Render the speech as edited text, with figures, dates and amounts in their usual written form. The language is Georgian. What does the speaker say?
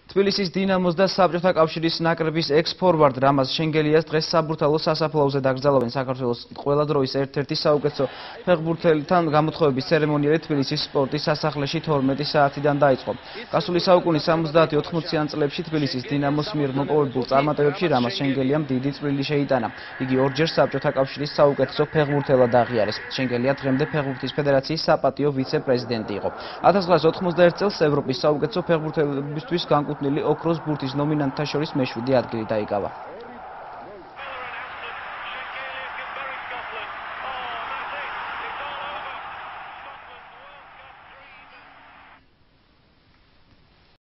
თბილისის დინამოს და საბჭოთა კავშირის ნაკრების ექს-ფორვარდ რამაზ შენგელიას დღეს საბურთალოს სასაფლაოზე დაკრძალავენ საქართველოს ყველა დროის ერთ-ერთი საუკეთესო ფეხბურთელთან გამოთხოვების ცერემონიალი თბილისის სპორტის სასახლეში 12 საათიდან დაიწყო. გასული საუკუნის 70-80-იან წლებში თბილისის დინამოს მიერ მოპოვებულ წარმატებებში რამაზ შენგელიამ დიდი წვლილი შეიტანა. იგი ორჯერ საბჭოთა კავშირის საუკეთესო ფეხბურთელად აღიარეს. შენგელია დღემდე ფეხბურთის ფედერაციის საპატიო ვიცე-პრეზიდენტი იყო. 1991 წელს ევროპის საუკეთესო ფეხბურთელებისთვის განკუთვნილი ოქროს ბურთის ნომინანტთა შორის მე-7 ადგილი დაიკავა.